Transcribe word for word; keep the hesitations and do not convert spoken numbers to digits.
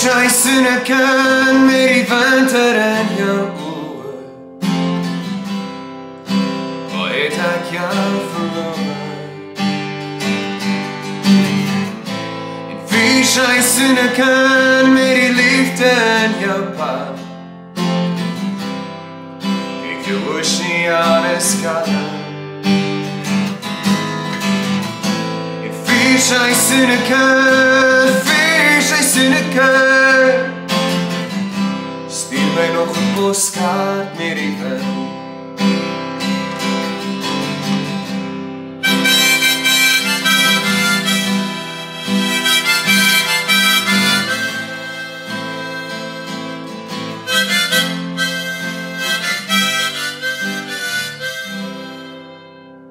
Seisoene kan met die winter in jou oë. Waar het ek jou verloor? En vier seisoene kan met die liefde in jou pad. Kyk jou oceane skatte. En vier seisoene kan, vier seisoene kan. Stuur my nog 'n poskaart met die wind.